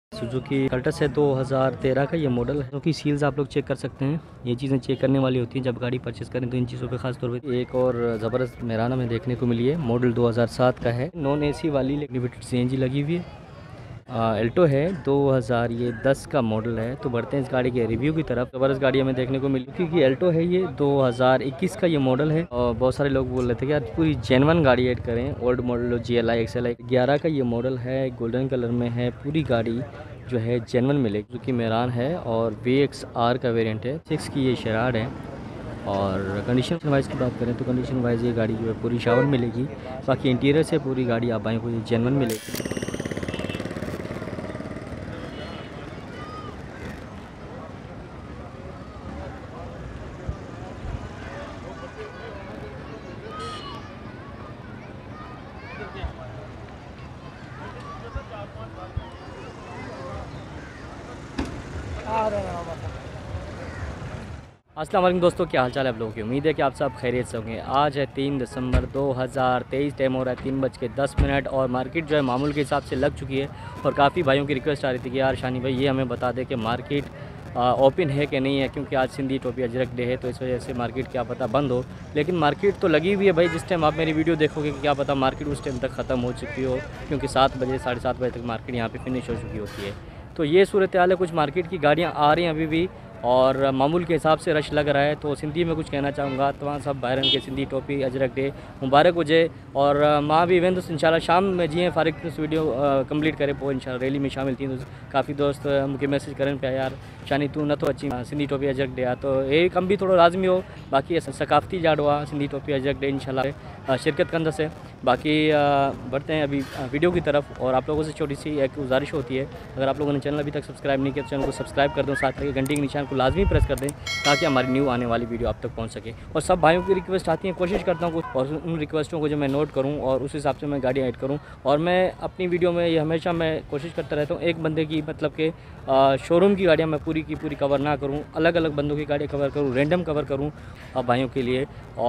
Suzuki Cultus है 2013 का ये मॉडल है। सुजुकी सील्स आप लोग चेक कर सकते हैं। ये चीज़ें चेक करने वाली होती हैं जब गाड़ी परचेस करें, तो इन चीज़ों पे खास तौर पे एक और ज़बरदस्त मेराना में देखने को मिली है। मॉडल 2007 का है, नॉन एसी वाली लिमिटेड सीएनजी लगी हुई है। एल्टो है 2010 का मॉडल है। तो बढ़ते हैं इस गाड़ी के रिव्यू की तरफ। ज़बरदस्त गाड़ी हमें देखने को मिली क्योंकि एल्टो है ये 2021 का ये मॉडल है। और बहुत सारे लोग बोल रहे थे कि यार पूरी जेन्युइन गाड़ी ऐड करें, ओल्ड मॉडल GLI XLI 11 का ये मॉडल है, गोल्डन कलर में है। पूरी गाड़ी जो है जेन्युइन मिलेगी, क्योंकि मेरान है और VXR का वेरिएंट है। 6 की ये शेराड है। और कंडीशन वाइज की बात करें तो कंडीशन वाइज ये गाड़ी जो है पूरी शावर मिलेगी। बाकी इंटीरियर से पूरी गाड़ी आप आएँ को ये जेन्युइन मिलेगी। अस्सलाम वालेकुम दोस्तों, क्या हाल चाल है आप लोगों की। उम्मीद है कि आप सब खैरियत से होंगे। आज है 3 दिसंबर 2023, टाइम हो रहा है 3:10 और मार्केट जो है मामूल के हिसाब से लग चुकी है। और काफ़ी भाइयों की रिक्वेस्ट आ रही थी कि यार शानी भाई ये हमें बता दें कि मार्केट ओपन है कि नहीं है, क्योंकि आज सिंधी टोपी अजरक डे है, तो इस वजह से मार्केट क्या पता बंद हो। लेकिन मार्केट तो लगी हुई है भाई। जिस टाइम आप मेरी वीडियो देखोगे क्या पता मार्केट उस टाइम तक ख़त्म हो चुकी हो, क्योंकि 7 बजे 7:30 बजे तक मार्केट यहाँ पर फिनिश हो चुकी होती है। तो ये सूरत हाल है। कुछ मार्केट की गाड़ियाँ आ रही हैं अभी भी और मामूल के हिसाब से रश लग रहा है। तो सिंधी में कुछ कहना चाहूँगा तमाम सब भाइरन के सिंधी टोपी अजरक डे मुबारक हुजे। और मां भी वेंदुस इंशाल्लाह शाम में जीअं फ़ारिग थियुसि वीडियो कंप्लीट करे पोइ इंशाल्लाह रैली में शामिल थींदुसि। काफ़ी दोस्त मूंखे मैसेज करनि पिया यार शानी तू नथो अची सिंधी टोपी अजरक डे आहे, तो ये कम भी थोड़ा लाज़मी हो। बाकी सकाफ़ती ॾाढो आहे सिंधी टोपी अजरक डे, इंशाल्लाह शिरकत कंदसि। बाकी बढ़ते हैं अभी वीडियो की तरफ। और आप लोगों से छोटी सी एक गुजारिश होती है, अगर आप लोगों ने चैनल अभी तक सब्सक्राइब नहीं किया तो चैनल को सब्सक्राइब कर दें, साथ में घंटी के निशान को लाजमी प्रेस कर दें ताकि हमारी न्यू आने वाली वीडियो आप तक पहुंच सके। और सब भाइयों की रिक्वेस्ट आती है, कोशिश करता हूं कुछ और उन रिक्वेस्टों को जो मैं नोट करूं और उस हिसाब से मैं गाड़ी ऐड करूं। और मैं अपनी वीडियो में ये हमेशा मैं कोशिश करता रहता हूं एक बंदे की मतलब कि शोरूम की गाड़ियाँ मैं पूरी की पूरी कवर ना करूँ, अलग अलग बंदों की गाड़ियाँ कवर करूँ, रैंडम कवर करूँ भाइयों के लिए।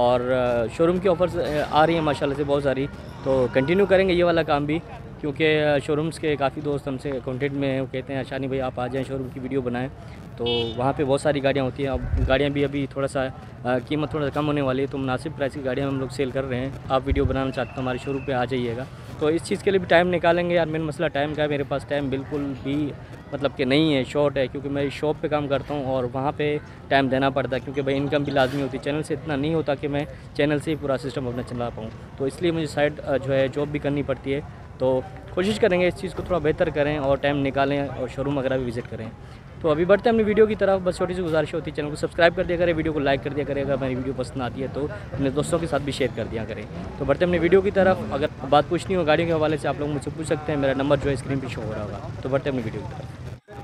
और शोरूम की ऑफ़र्स आ रही हैं माशाल्लाह से बहुत सारी, तो कंटिन्यू करेंगे ये वाला काम भी, क्योंकि शोरूम्स के काफ़ी दोस्त हमसे कॉन्टेक्ट में हैं। वो कहते हैं शानी भाई आप आ जाएँ शोरूम की वीडियो बनाएं। तो वहाँ पे बहुत सारी गाड़ियाँ होती हैं। अब गाड़ियाँ भी अभी थोड़ा सा कीमत थोड़ा सा कम होने वाली है, तो मुनासिब प्राइस की गाड़ियाँ हम लोग सेल कर रहे हैं। आप वीडियो बनाना चाहते हो हमारे शोरूम पे आ जाइएगा। तो इस चीज़ के लिए भी टाइम निकालेंगे यार। मेन मसला टाइम का है, मेरे पास टाइम बिल्कुल भी मतलब कि नहीं है, शॉर्ट है, क्योंकि मैं शॉप पे काम करता हूँ और वहाँ पे टाइम देना पड़ता है, क्योंकि भाई इनकम भी लाजमी होती है। चैनल से इतना नहीं होता कि मैं चैनल से ही पूरा सिस्टम अपना चला पाऊँ, तो इसलिए मुझे साइड जो है जॉब भी करनी पड़ती है। तो कोशिश करेंगे इस चीज़ को थोड़ा बेहतर करें और टाइम निकालें और शोरूम वगैरह भी विज़िट करें। तो अभी बढ़ते हैं अपनी वीडियो की तरफ। बस छोटी सी गुजारिश होती है, चैनल को सब्सक्राइब कर दिया करें, वीडियो को लाइक कर दिया करें, अगर मेरी वीडियो पसंद आती है तो अपने दोस्तों के साथ भी शेयर कर दिया करें। तो बढ़ते हैं अपनी वीडियो की तरफ। अगर बात पूछनी हो गाड़ियों के हवाले से आप लोग मुझसे पूछ सकते हैं, मेरा नंबर जो है स्क्रीन पर शो हो रहा होगा। तो बढ़ते हैं अपनी वीडियो की तरफ।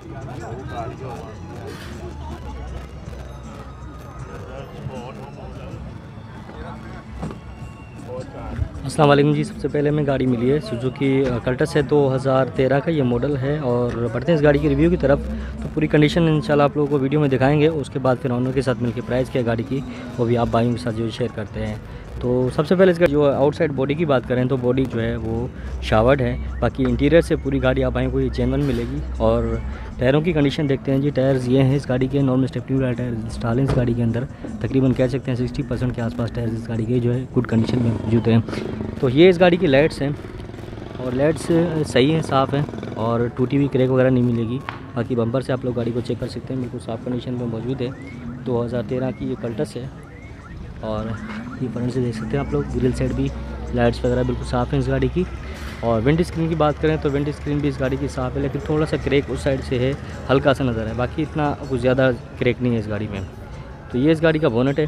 अस्सलाम वालेकुम जी। सबसे पहले हमें गाड़ी मिली है सुजुकी कल्टस है 2013 का ये मॉडल है। और बढ़ते हैं इस गाड़ी की रिव्यू की तरफ। तो पूरी कंडीशन इंशाल्लाह आप लोगों को वीडियो में दिखाएंगे, उसके बाद फिर ऑनर के साथ मिलकर प्राइस क्या गाड़ी की वो भी आप भाइयों के साथ जो शेयर करते हैं। तो सबसे पहले इसका जो आउटसाइड बॉडी की बात करें तो बॉडी जो है वो शावर्ड है। बाकी इंटीरियर से पूरी गाड़ी आप भाइयों को ये जेन्युइन मिलेगी। और टायरों की कंडीशन देखते हैं जी। टायर्स ये हैं इस गाड़ी के, नॉर्मल स्टेपनी वाला टायर इंस्टॉल है इस गाड़ी के अंदर। तकरीबन कह सकते हैं 60% के आसपास टायर्स इस गाड़ी के जो है गुड कंडीशन में मौजूद हैं। तो ये इस गाड़ी की लाइट्स हैं और लाइट्स सही हैं, साफ़ हैं और टूटी हुई क्रैक वगैरह नहीं मिलेगी। बाकी बम्पर से आप लोग गाड़ी को चेक कर सकते हैं, बिल्कुल साफ़ कंडीशन में मौजूद है। 2013 की ये कल्टस है। और ये फ्रंट से देख सकते हैं आप लोग, ग्रिल साइड भी लाइट्स वगैरह बिल्कुल साफ़ हैं इस गाड़ी की। और विंड स्क्रीन की बात करें तो विंड स्क्रीन भी इस गाड़ी की साफ़ है, लेकिन थोड़ा सा क्रैक उस साइड से है, हल्का सा नज़र है, बाकी इतना कुछ ज़्यादा क्रैक नहीं है इस गाड़ी में। तो ये इस गाड़ी का बोनट है।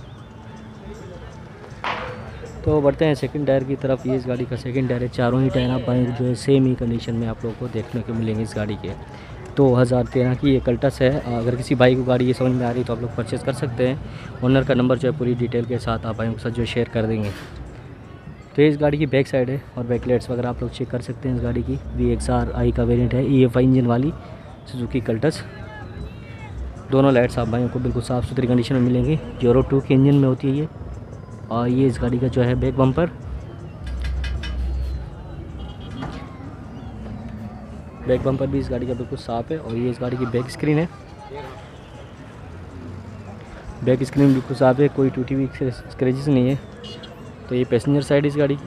तो बढ़ते हैं सेकंड टायर की तरफ। ये इस गाड़ी का सेकंड टायर है। चारों ही टायर आप भाई जो है सेम ही कंडीशन में आप लोगों को देखने को मिलेंगे इस गाड़ी के। 2013 की ये कल्टस है। अगर किसी भाई को गाड़ी ये समझ में आ रही है तो आप लोग परचेज़ कर सकते हैं। ओनर का नंबर जो है पूरी डिटेल के साथ आप भाइयों के साथ जो शेयर कर देंगे। तो ये इस गाड़ी की बैक साइड है और बैक लाइट्स वगैरह आप लोग चेक कर सकते हैं। इस गाड़ी की VXR का वेरिएंट है, EFI इंजन वाली सुजुकी कल्टस। दोनों लाइट्स आप भाइयों को बिल्कुल साफ़ सुथरी कंडीशन में मिलेंगी। यूरो 2 के इंजन में होती है ये। और ये इस गाड़ी का जो है बैक बम्पर। बैक बम्पर भी इस गाड़ी का बिल्कुल साफ़ है। और ये इस गाड़ी की बैक स्क्रीन है, बैक स्क्रीन बिल्कुल साफ़ है, कोई टूटी हुई स्क्रैचेस नहीं है। तो ये पैसेंजर साइड इस गाड़ी की,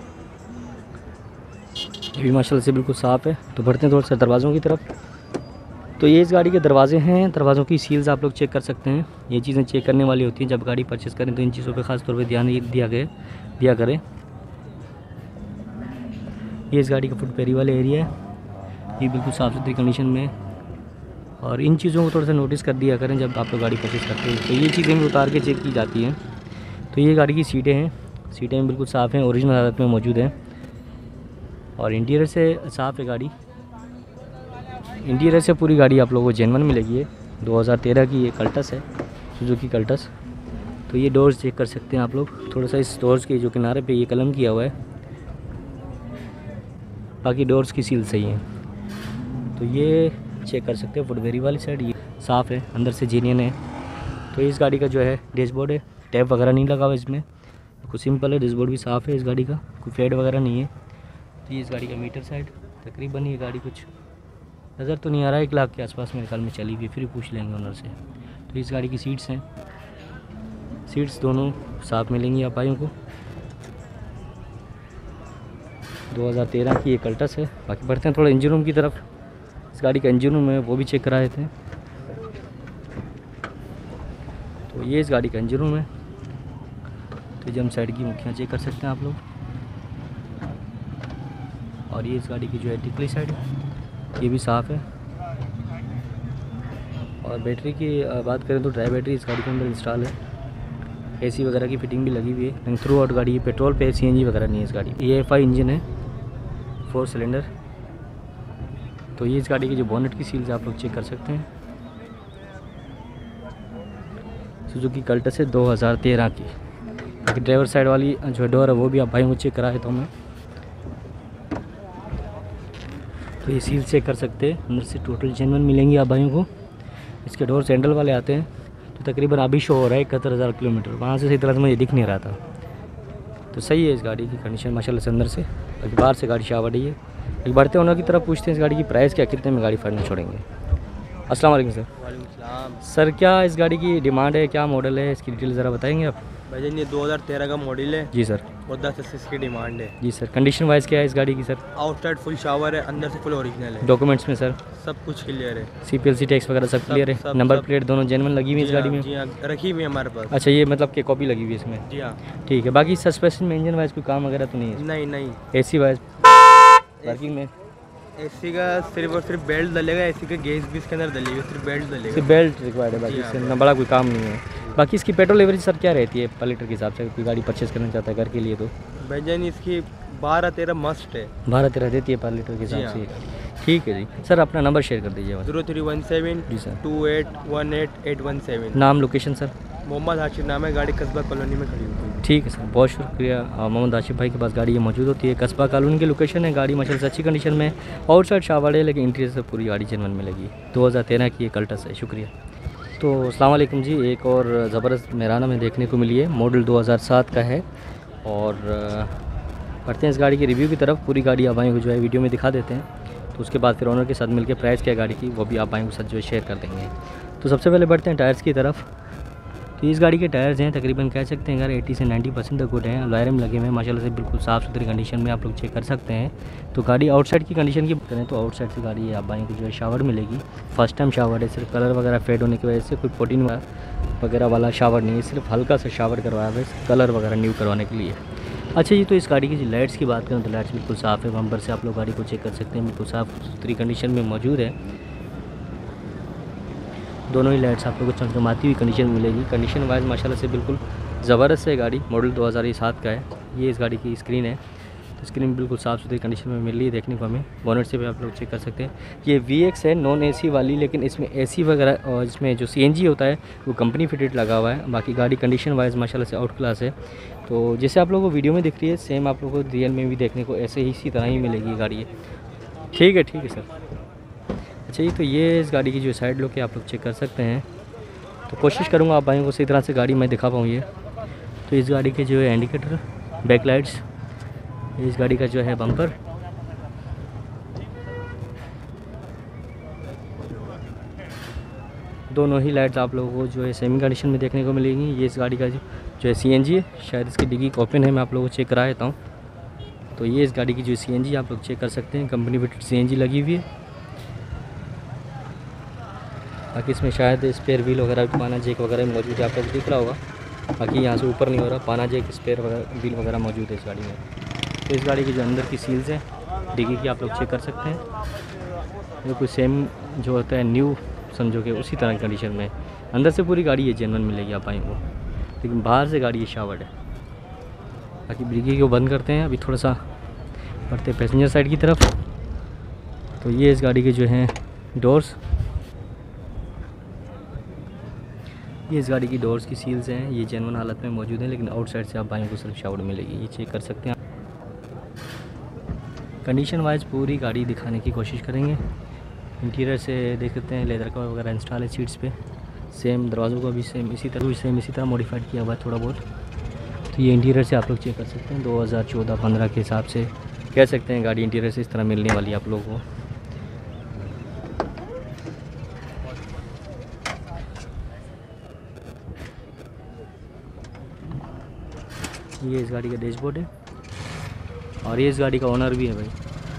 ये भी माशाल्लाह से बिल्कुल साफ़ है। तो बढ़ते हैं थोड़ा सा दरवाज़ों की तरफ। तो ये इस गाड़ी के दरवाजे हैं, दरवाज़ों की सील्स आप लोग चेक कर सकते हैं। ये चीज़ें चेक करने वाली होती हैं जब गाड़ी परचेज़ करें, तो इन चीज़ों पे ख़ास तौर पे ध्यान दिया करें। ये इस गाड़ी का फुट पैरी वाला एरिया है, ये बिल्कुल साफ़ सुथरी कंडीशन में है। और इन चीज़ों को थोड़ा सा नोटिस कर दिया करें जब आप लोग गाड़ी परचेज़ करते हैं, तो ये चीज़ें भी उतार के चेक की जाती हैं। तो ये गाड़ी की सीटें हैं, सीटें बिल्कुल साफ़ हैं, ओरिजिनल हालत में मौजूद हैं। और इंटीरियर से साफ़ है गाड़ी, इंटीरियर से पूरी गाड़ी आप लोगों को जेन्युइन मिलेगी। है 2013 की ये कल्टस है, सुजुकी कल्टस। तो ये डोर्स चेक कर सकते हैं आप लोग, थोड़ा सा इस डोर्स के जो किनारे पे ये कलम किया हुआ है, बाकी डोर्स की सील सही है। तो ये चेक कर सकते हैं फुटवेरी वाली साइड, ये साफ़ है, अंदर से जेन्युइन है। तो इस गाड़ी का जो है डैशबोर्ड है, टैप वगैरह नहीं लगा हुआ इसमें, कुछ सिंपल है। डैशबोर्ड भी साफ़ है इस गाड़ी का, कोई फेड वगैरह नहीं है। तो ये इस गाड़ी का मीटर साइड, तकरीबन ये गाड़ी कुछ नज़र तो नहीं आ रहा है, 1 लाख के आसपास मेरे ख्याल में चली हुई, फिर पूछ लेंगे ओनर से। तो इस गाड़ी की सीट्स हैं, सीट्स दोनों साफ मिलेंगी आप भाइयों को। 2013 की ये कल्टस है। बाकी बढ़ते हैं थोड़ा इंजन रूम की तरफ। इस गाड़ी का इंजन रूम है वो भी चेक करा रहे थे। तो ये इस गाड़ी का इंजन रूम है। तो जम साइड की मुखियाँ चेक कर सकते हैं आप लोग। और ये इस गाड़ी की जो है टिकली साइड, ये भी साफ़ है। और बैटरी की बात करें तो ड्राई बैटरी इस गाड़ी के अंदर इंस्टॉल है, एसी वगैरह की फिटिंग भी लगी हुई है। लेकिन थ्रू आउट गाड़ी पेट्रोल पे सीएनजी वगैरह नहीं है इस गाड़ी। ये EFI इंजन है, 4 सिलेंडर। तो ये इस गाड़ी की जो बोनेट की सील्स आप लोग चेक कर सकते हैं। सुजुकी कल्टस है 2013 की। बाकी ड्राइवर साइड वाली जो डोर है वो भी आप भाइयों को चेक करा देता हूँ मैं। तो ये सील चेक कर सकते हैं, अंदर से टोटल जेन्युइन मिलेंगी आप भाइयों को। इसके डोर सैंडल वाले आते हैं। तो तकरीबन अभी शो हो रहा है 71,000 किलोमीटर, वहाँ से सही तरह से मुझे दिख नहीं रहा था। तो सही है इस गाड़ी की कंडीशन माशाल्लाह से अंदर से। बाकी बाहर से गाड़ी शावड़ी है। एक बढ़ते ओनर की तरफ पूछते हैं इस गाड़ी की प्राइस क्या, कितने में गाड़ी फाइनल छोड़ेंगे। अस्सलाम वालेकुम सर। वालेकुम सलाम। सर क्या इस गाड़ी की डिमांड है, क्या मॉडल है, इसकी डिटेल ज़रा बताएंगे आप। भाईजान ये 2013 का मॉडल है जी सर। और 10 इसकी डिमांड है। जी सर। कंडीशन वाइज क्या है इस गाड़ी की सर। आउटसाइड फुल शावर है, अंदर से फुल ओरिजिनल है। डॉक्यूमेंट्स में सर सब कुछ क्लियर है। CPLC टैक्स वगैरह सब क्लियर है। सब- नंबर सब- प्लेट दोनों जेन्युइन लगी हुई है इस गाड़ी में। जी हाँ, रखी हुई है हमारे पास। अच्छा, ये मतलब कि कॉपी लगी हुई है इसमें। जी हाँ। ठीक है। बाकी सस्पेंशन में इंजन वाइज कोई काम वगैरह तो नहीं है। नहीं नहीं, AC वाइज वर्किंग में एसी का सिर्फ और सिर्फ बेल्ट डलेगा, एसी का गैस भी इसके अंदर डलेगा, सिर्फ बेल्ट डलेगा। सिर्फ बेल्ट रिक्वायर्ड है, बाकी जी हाँ। इससे ना बड़ा कोई काम नहीं है। बाकी इसकी पेट्रोल एवरेज सर क्या रहती है पर लीटर के हिसाब से, कोई गाड़ी परचेज़ करना चाहता है घर के लिए तो। भाईजान इसकी 12-13 मस्ट है। 12-13 देती है पर लीटर के हिसाब जी हाँ। से। ठीक है जी सर, अपना नंबर शेयर कर दीजिए। 0317 जी सर। 2818 नाम लोकेशन सर। मोहम्मद हाशिर नाम है, गाड़ी कस्बा कॉलोनी में खड़ी होती है। ठीक है सर, बहुत शुक्रिया। मोहम्मद आशिफ भाई के पास गाड़ी ये मौजूद होती है, कस्बा कॉलोनी की लोकेशन है। गाड़ी माशाल्लाह से अच्छी कंडीशन में, आउटसाइड शावर है, लेकिन इंटीरियर से पूरी गाड़ी जेन्युइन मिलेगी। 2013 की ये कल्टस है। शुक्रिया। तो अस्सलाम वालेकुम जी, एक और ज़बरदस्त मेराना में देखने को मिली है, मॉडल 2007 का है। और बढ़ते हैं इस गाड़ी की रिव्यू की तरफ। पूरी गाड़ी आप भाइयों को जो है वीडियो में दिखा देते हैं, तो उसके बाद फिर ओनर के साथ मिलकर प्राइस क्या गाड़ी की वो भी आप भाइयों के साथ जो है शेयर कर देंगे। तो सबसे पहले बढ़ते हैं टायर्स की तरफ। तो इस गाड़ी के टायर्स हैं तकरीबन कह सकते हैं यार 80 से 90% तक गुड हैं। अलॉय में लगे हुए हैं माशाल्लाह से, बिल्कुल साफ़ सुथरी कंडीशन में आप लोग चेक कर सकते हैं। तो गाड़ी आउटसाइड की कंडीशन की बात करें तो आउटसाइड से गाड़ी आप भाइयों को जो है शावर मिलेगी। फर्स्ट टाइम शावर है, सिर्फ कलर वगैरह फेड होने की वजह से कोई प्रोटीन वगैरह वाला शावर नहीं है, सिर्फ हल्का सा शावर करवाया है कलर वगैरह न्यू करवाने के लिए। अच्छा जी, तो इस गाड़ी की जो लाइट्स की बात करें तो लाइट्स बिल्कुल साफ़ है। बम्पर से आप लोग गाड़ी को चेक कर सकते हैं, बिल्कुल साफ़ सुथरी कंडीशन में मौजूद है। दोनों ही लाइट्स आप लोगों को चमचमाती हुई कंडीशन में मिलेगी। कंडीशन वाइज माशाल्लाह से बिल्कुल ज़बरदस्त है गाड़ी। मॉडल 2007 का है। ये इस गाड़ी की स्क्रीन है, तो स्क्रीन बिल्कुल साफ़ सुथरी कंडीशन में मिल रही है देखने को हमें। बोनेट से भी आप लोग चेक कर सकते हैं। ये VX है, नॉन AC वाली, लेकिन इसमें AC वगैरह और इसमें जो CNG होता है वो कंपनी फिटेड लगा हुआ है। बाकी गाड़ी कंडीशन वाइज माशाल्लाह से आउट क्लास है। तो जैसे आप लोगों को वीडियो में दिख रही है, सेम आप लोगों को रियल में भी देखने को ऐसे ही इसी तरह ही मिलेगी गाड़ी। ठीक है सर। अच्छा जी, तो ये इस गाड़ी की जो साइड लुक है आप लोग चेक कर सकते हैं। तो कोशिश करूँगा आप भाइयों को सही तरह से गाड़ी मैं दिखा पाऊँ ये। तो इस गाड़ी के जो है इंडिकेटर, बैक लाइट्स, इस गाड़ी का जो है बम्पर, दोनों ही लाइट्स आप लोगों को जो है सेमी कंडीशन में देखने को मिलेंगी। ये इस गाड़ी का जो है CNG है, शायद इसकी डिग्गी ओपन है, मैं आप लोगों को चेक करा देता हूँ। तो ये इस गाड़ी की जो CNG आप लोग चेक कर सकते हैं, कंपनी फिटेड CNG लगी हुई है। बाकी इसमें शायद स्पेयर व्हील वगैरह भी पाना जेक वगैरह मौजूद है, आप लोग दिख रहा होगा। बाकी यहाँ से ऊपर नहीं हो रहा, पाना जेक स्पेयर व्हील वगैरह मौजूद है इस गाड़ी में। तो इस गाड़ी की जो अंदर की सील्स हैं डिग्गी की आप लोग चेक कर सकते हैं, बिल्कुल सेम जो होता है न्यू समझो कि उसी तरह की कंडीशन में। अंदर से पूरी गाड़ी ये जेन्युइन मिलेगी आप आएँ को, लेकिन बाहर से गाड़ी ये शावर्ड है। बाकी डिग्गी को बंद करते हैं, अभी थोड़ा सा बढ़ते पैसेंजर साइड की तरफ। तो ये इस गाड़ी के जो हैं डोर्स, ये इस गाड़ी की डोर्स की सील्स हैं, ये जेन्युइन हालत में मौजूद है, लेकिन आउटसाइड से आप भाइयों को सिर्फ शावर्ड मिलेगी, ये चेक कर सकते हैं। कंडीशन वाइज पूरी गाड़ी दिखाने की कोशिश करेंगे। इंटीरियर से देख सकते हैं लेदर का वगैरह इंस्टॉल है सीट्स पे, सेम दरवाज़ों का भी सेम इसी तरह मॉडिफाइड किया हुआ है थोड़ा बहुत। तो ये इंटीरियर से आप लोग चेक कर सकते हैं, 2014-15 के हिसाब से कह सकते हैं गाड़ी इंटीरियर से इस तरह मिलने वाली है आप लोगों को। ये इस गाड़ी का डैशबोर्ड है और ये इस गाड़ी का ओनर भी है भाई।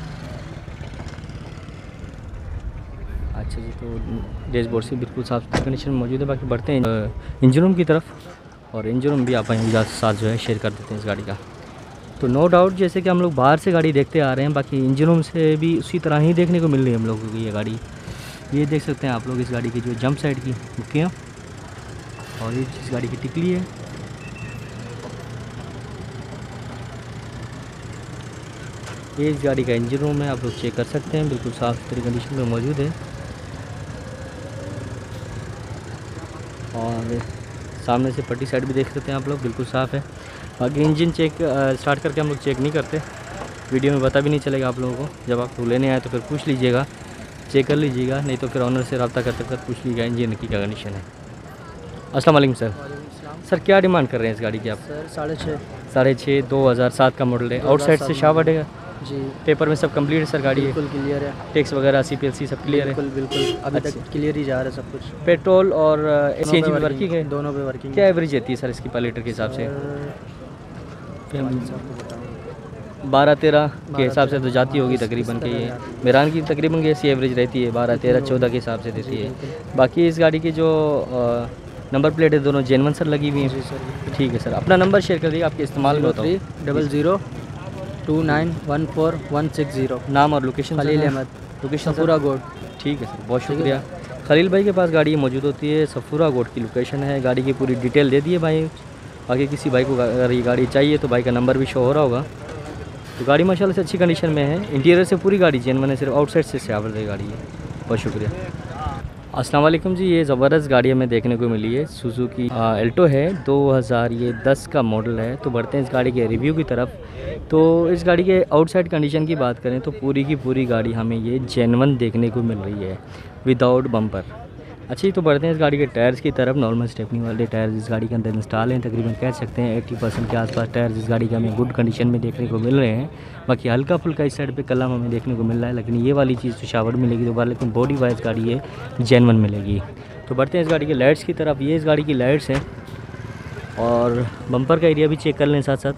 अच्छा जी, तो डैशबोर्ड से बिल्कुल साफ सुथरी कंडीशन में मौजूद है। बाकी बढ़ते हैं इंजन रूम की तरफ, और इंजन रूम भी आप साथ जो है शेयर कर देते हैं इस गाड़ी का। तो नो डाउट जैसे कि हम लोग बाहर से गाड़ी देखते आ रहे हैं, बाकी इंजन रूम से भी उसी तरह ही देखने को मिल रही है हम लोगों को ये गाड़ी। ये देख सकते हैं आप लोग इस गाड़ी की जो जंप साइड की बुकियाँ, और ये इस गाड़ी की टिकली है। ये इस गाड़ी का इंजन रूम है, आप लोग चेक कर सकते हैं, बिल्कुल साफ़ सुथरी कंडीशन में मौजूद है। और सामने से पट्टी साइड भी देख सकते हैं आप लोग, बिल्कुल साफ़ है। बाकी इंजन चेक स्टार्ट करके हम लोग चेक नहीं करते, वीडियो में पता भी नहीं चलेगा आप लोगों को। जब आप लेने आए तो फिर पूछ लीजिएगा, चेक कर लीजिएगा, नहीं तो फिर ऑनर से रब्ता करते पूछ लीजिएगा इंजन की क्या कंडीशन है। अस्सलाम वालेकुम सर। सर क्या डिमांड कर रहे हैं इस गाड़ी की आप? सर 6.5 6.5 2007 का मॉडल है, आउटसाइड से शावर्ड है जी, पेपर में सब कंप्लीट है सर गाड़ी है, बिल्कुल क्लियर है, टैक्स वगैरह CPLC सब क्लियर है? बिल्कुल अभी तक क्लियर ही जा रहा है सब कुछ। पेट्रोल और CNG में वर्किंग है? दोनों पे वर्किंग। क्या एवरेज रहती है सर इसकी पर लीटर के हिसाब से? 12-13 के हिसाब से तो जाती होगी तकरीबन के, ये मेरान की तकरीबन कैसी एवरेज रहती है? 12-13-14 के हिसाब से देती है। बाकी इस गाड़ी की जो नंबर प्लेट है दोनों जेन्युइन सर लगी हुई हैं? ठीक है सर, अपना नंबर शेयर कर दीजिए, आपके इस्तेमाल में होता है। 0029141160। नाम और लोकेशन? खलील अहमद, लोकेशन सफूरा गोड। ठीक है सर, बहुत शुक्रिया। खलील भाई के पास गाड़ी मौजूद होती है, सफूरा गोड की लोकेशन है। गाड़ी की पूरी डिटेल दे दी है भाई। बाकी किसी भाई को अगर ये गाड़ी चाहिए तो भाई का नंबर भी शो हो रहा होगा। तो गाड़ी माशाल्लाह से अच्छी कंडीशन में है, इंटीरियर से पूरी गाड़ी जेन्युइन है, सिर्फ आउटसाइड से शावर्ड है गाड़ी है। बहुत शुक्रिया। अस्सलाम वालेकुम जी, ये ज़बरदस्त गाड़ी हमें देखने को मिली है, सुजुकी अल्टो है 2010 का मॉडल है। तो बढ़ते हैं इस गाड़ी के रिव्यू की तरफ। तो इस गाड़ी के आउटसाइड कंडीशन की बात करें तो पूरी की पूरी गाड़ी हमें ये जेन्युइन देखने को मिल रही है, विदाउट बम्पर। अच्छी, तो बढ़ते हैं इस गाड़ी के टायर्स की तरफ। नॉर्मल स्टेपनी वाले टायर्स इस गाड़ी के अंदर इंस्टॉल हैं, तकरीबन कह सकते हैं 80% के आसपास टायर्स इस गाड़ी के हमें गुड कंडीशन में देखने को मिल रहे हैं। बाकी हल्का फुल्का इस साइड पे कलम हमें देखने को मिल रहा है, लेकिन ये वाली चीज़ तो शावर्ड मिलेगी दोबारा, लेकिन बॉडी वाइज गाड़ी ये जेन्युइन मिलेगी। तो बढ़ते हैं इस गाड़ी के लाइट्स की तरफ। ये इस गाड़ी की लाइट्स हैं, और बम्पर का एरिया भी चेक कर लें साथ साथ।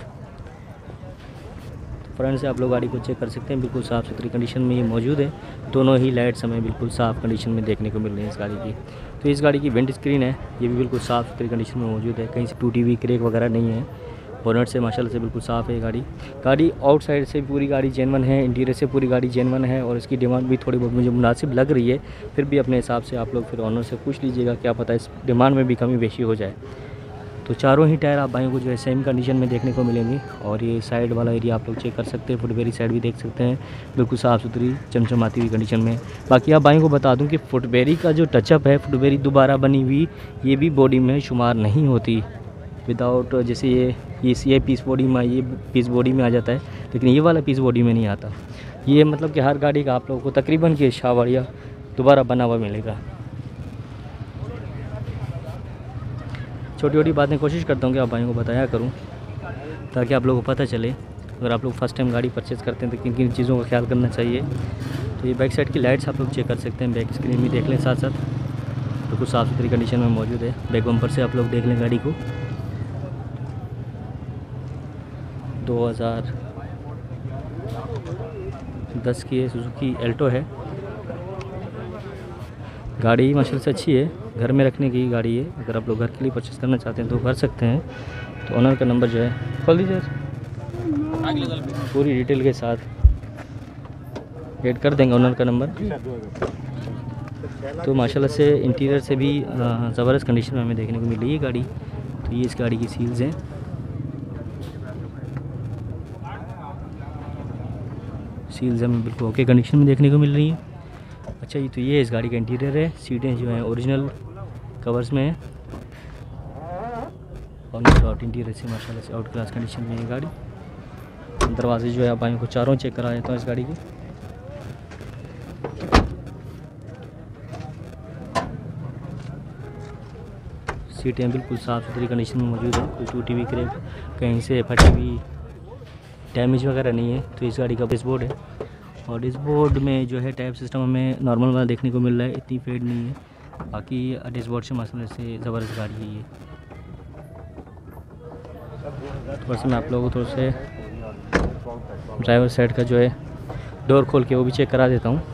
फ्रंट से आप लोग गाड़ी को चेक कर सकते हैं, बिल्कुल साफ़ सुथरी कंडीशन में ये मौजूद है। दोनों ही लाइट्स हमें बिल्कुल साफ़ कंडीशन में देखने को मिल रही है इस गाड़ी की। तो इस गाड़ी की विंड स्क्रीन है, ये भी बिल्कुल साफ़ सुथरी कंडीशन में मौजूद है, कहीं से टूटी हुई क्रैक वगैरह नहीं है। बोनट से माशाल्लाह से बिल्कुल साफ़ है गाड़ी आउटसाइड से पूरी गाड़ी जेन्युइन है, इंटीरियर से पूरी गाड़ी जेन्युइन है, और इसकी डिमांड भी थोड़ी बहुत मुझे मुनासिब लग रही है। फिर भी अपने हिसाब से आप लोग फिर ऑनर से पूछ लीजिएगा, क्या पता इस डिमांड में भी कमी बेशी हो जाए। तो चारों ही टायर आप भाइयों को जो है सेम कंडीशन में देखने को मिलेंगे। और ये साइड वाला एरिया आप लोग चेक कर सकते हैं, फुटवेरी साइड भी देख सकते हैं, बिल्कुल साफ़ सुथरी चमचमाती हुई कंडीशन में। बाकी आप भाइयों को बता दूं कि फुटवेरी का जो टचअप है, फुटवेरी दोबारा बनी हुई, ये भी बॉडी में शुमार नहीं होती विदाउट, जैसे ये पीस बॉडी में, ये पीस बॉडी में आ जाता है, लेकिन ये वाला पीस बॉडी में नहीं आता। ये मतलब कि हर गाड़ी का आप लोगों को तकरीबन के शावर या दोबारा बना हुआ मिलेगा। छोटी छोटी बातें कोशिश करता हूँ कि आप भाइयों को बताया करूँ, ताकि आप लोगों को पता चले अगर आप लोग फर्स्ट टाइम गाड़ी परचेज़ करते हैं तो किन किन चीज़ों का ख्याल करना चाहिए। तो ये बैक साइड की लाइट्स आप लोग चेक कर सकते हैं, बैक स्क्रीन भी देख लें साथ साथ। बिल्कुल साफ़ सुथरी कंडीशन में मौजूद है। बैक बम्पर से आप लोग देख लें गाड़ी को। 2010 की सुजुकी एल्टो है। गाड़ी माशाल्लाह से अच्छी है, घर में रखने की गाड़ी है। अगर आप लोग घर के लिए परचेस करना चाहते हैं तो कर सकते हैं। तो ऑनर का नंबर जो है कॉल दीजिए, पूरी डिटेल के साथ ऐड कर देंगे ऑनर का नंबर। तो माशाल्लाह से इंटीरियर से भी ज़बरदस्त कंडीशन में हमें देखने को मिल रही है गाड़ी। तो ये इस गाड़ी की सील्स हैं। सील्स हमें बिल्कुल ओके कंडीशन में देखने को मिल रही है। अच्छा जी, तो ये इस गाड़ी का इंटीरियर है। सीटें जो हैं ओरिजिनल कवर्स में है और आउट इंटीरियर से माशाल्लाह से आउट क्लास कंडीशन में है गाड़ी। दरवाजे जो है आप आएँ को चारों चेक करा देता हूँ इस गाड़ी की। सीटें बिल्कुल साफ़ सुथरी कंडीशन में मौजूद है। कोई टूटी हुई क्रैक कहीं से फटी हुई डैमेज वगैरह नहीं है। तो इस गाड़ी का डैशबोर्ड है और डैशबोर्ड में जो है टैब सिस्टम हमें नॉर्मल वाला देखने को मिल रहा है, इतनी फेड नहीं है। बाकी डैशबोर्ड से माशाल्लाह से ज़बरदस्त गाड़ी है ये। थोड़ा सा मैं आप लोगों को थोड़ा से ड्राइवर साइड का जो है डोर खोल के वो भी चेक करा देता हूँ।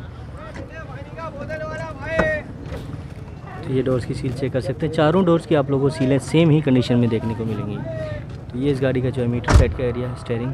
तो ये डोर्स की सील चेक कर सकते हैं। चारों डोर्स की आप लोगों को सीलें सेम ही कंडीशन में देखने को मिलेंगी। तो ये इस गाड़ी का जो है मीटर साइड का एरिया है, स्टीयरिंग।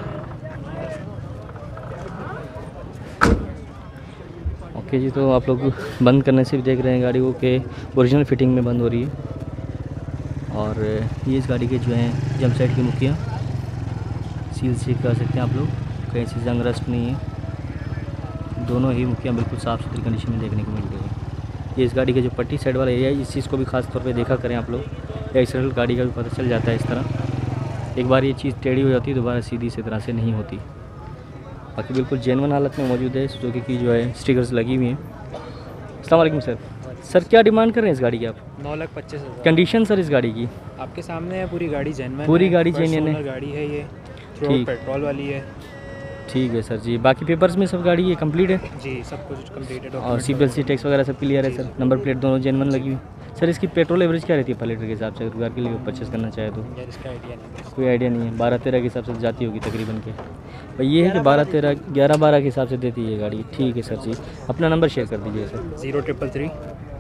ओके जी, तो आप लोग बंद करने से भी देख रहे हैं गाड़ी को कि ओरिजिनल फिटिंग में बंद हो रही है। और ये इस गाड़ी के जो हैं जंप साइड की मुखियाँ सील चेक कर सकते हैं आप लोग, कहीं से जंग रस्ट नहीं है। दोनों ही मुखियाँ बिल्कुल साफ़ सुथरी कंडीशन में देखने को मिल रही है। ये इस गाड़ी का जो पट्टी साइड वाला एरिया है, इस चीज़ को भी खास तौर पे देखा करें आप लोग। एक्सीडेंट गाड़ी का भी पता चल जाता है इस तरह। एक बार ये चीज़ टेढ़ी हो जाती है, दोबारा सीधी इसी तरह से नहीं होती। बाकी बिल्कुल जेन्युइन हालत में मौजूद है। सुजुकी की जो है स्टिकर्स लगी हुई हैं। अस्सलाम वालेकुम सर। सर क्या डिमांड कर रहे हैं इस गाड़ी की आप? 9,25,000। कंडीशन सर इस गाड़ी की आपके सामने है, पूरी गाड़ी जेन्युइन पूरी है। गाड़ी फर्स्ट जेन्युइन है। ओनर गाड़ी है ये, ठीक। पेट्रोल वाली है। ठीक है सर जी। बाकी पेपर्स में सब गाड़ी ये कंप्लीट है जी, सब कुछ कंप्लीटेड और सीट सी टैक्स वगैरह सब क्लियर है सर। नंबर प्लेट दोनों जेन्युइन लगी हुई। सर इसकी पेट्रोल एवरेज क्या रहती है पर लीटर के हिसाब से, अगर घर के लिए परचेस करना चाहे तो? यार इसका आइडिया नहीं। कोई आइडिया नहीं है। 12-13 के हिसाब से जाती होगी तकरीबन के। भाई ये है कि 12-13 11-12 के हिसाब से देती है ये गाड़ी। ठीक है सर जी, अपना नंबर शेयर कर दीजिए सर। 0333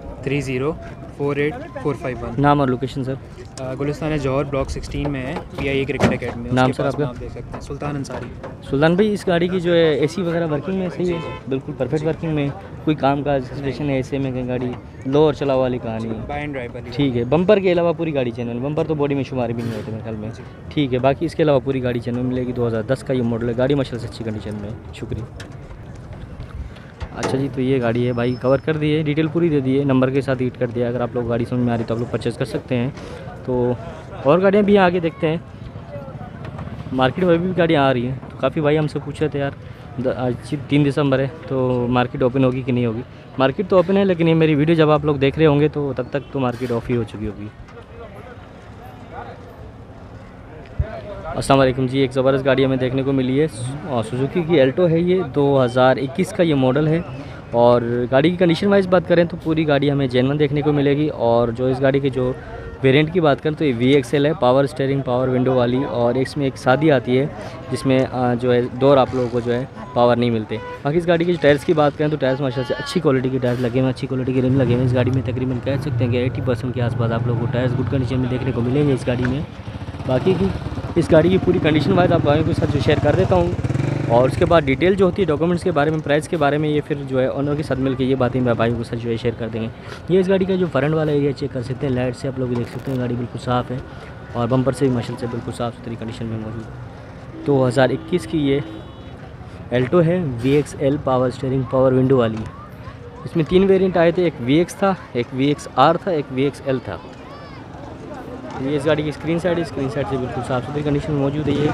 3048 नाम और लोकेशन सर? गुलिस्तान है, जौहर ब्लॉक 16 में है, PIA क्रिकेट अकेडमी। नाम सर आपका? आप देख सकते हैं, सुल्तान अंसारी। सुल्तान भाई, इस गाड़ी की जो है AC वगैरह वर्किंग में सही है? बिल्कुल परफेक्ट वर्किंग में? कोई काम का सिचुएशन है ऐसे में कहीं गाड़ी लो और चलाव वाली कहानी है? बाय एंड ड्राइव वाली। ठीक है। बम्पर के अलावा पूरी गाड़ी चैनल, बम्पर तो बॉडी में शुमार भी नहीं होते मेरे ख्याल में। ठीक है, बाकी इसके अलावा पूरी गाड़ी चैनल मिलेगी। 2010 का ये मॉडल है। गाड़ी माशाल्लाह से अच्छी कंडीशन में है। शुक्रिया। अच्छा जी, तो ये गाड़ी है भाई, कवर कर दी है, डिटेल पूरी दे दी है, नंबर के साथ हिट कर दिया। अगर आप लोग गाड़ी समझ में आ रही तो आप लोग परचेज़ कर सकते हैं। तो और गाड़ियाँ भी आगे देखते हैं। मार्केट में भी गाड़ियाँ आ रही हैं। तो काफ़ी भाई हमसे पूछ रहे थे यार, आज 3 दिसंबर है तो मार्केट ओपन होगी कि नहीं होगी। मार्केट तो ओपन है, लेकिन ये मेरी वीडियो जब आप लोग देख रहे होंगे तो तब तक तो मार्केट ऑफ ही हो चुकी होगी। अस्सलाम वालेकुम जी। एक ज़बरदस्त गाड़ी हमें देखने को मिली है और सुजुकी की एल्टो है ये। 2021 का ये मॉडल है। और गाड़ी की कंडीशन वाइज बात करें तो पूरी गाड़ी हमें जेन्युइन देखने को मिलेगी। और जो इस गाड़ी के जो वेरिएंट की बात करें तो ये VXL है, पावर स्टीयरिंग पावर विंडो वाली। और इसमें एक शादी आती है जिसमें जो है डोर आप लोगों को जो है पावर नहीं मिलते। बाकी इस गाड़ी के टायर्स की बात करें तो टायर्स माशाल्लाह से अच्छी क्वालिटी के टायर्स लगे हुए हैं, अच्छी क्वालिटी के रिम लगे हुए हैं। इस गाड़ी में तकरीबन कह सकते हैं कि 80% के आसपास आप लोगों को टायर्स गुड कंडीशन में देखने को मिलेंगे इस गाड़ी में। बाकी की इस गाड़ी की पूरी कंडीशन वाइज आप भाइयों के साथ जो शेयर कर देता हूँ। और उसके बाद डिटेल जो होती है डॉक्यूमेंट्स के बारे में, प्राइस के बारे में, ये फिर जो है ऑनर के साथ मिलकर ये बातें मैं भाइयों के साथ जो है शेयर कर देंगे। ये इस गाड़ी का जो फ्रंट वाला एरिया चेक कर सकते हैं, लाइट से आप लोग देख सकते हैं गाड़ी बिल्कुल साफ़ है। और बम्पर से भी माशाल्लाह से बिल्कुल साफ़ सुथरी कंडीशन में मौजूद। 2021 की ये एल्टो है, VXL power steering power window वाली। इसमें 3 वेरिएंट आए थे, एक VX था, एक VXR था, एक VXL था। ये इस गाड़ी की स्क्रीन साइड से बिल्कुल साफ़ सुथरी कंडीशन में मौजूद है ये।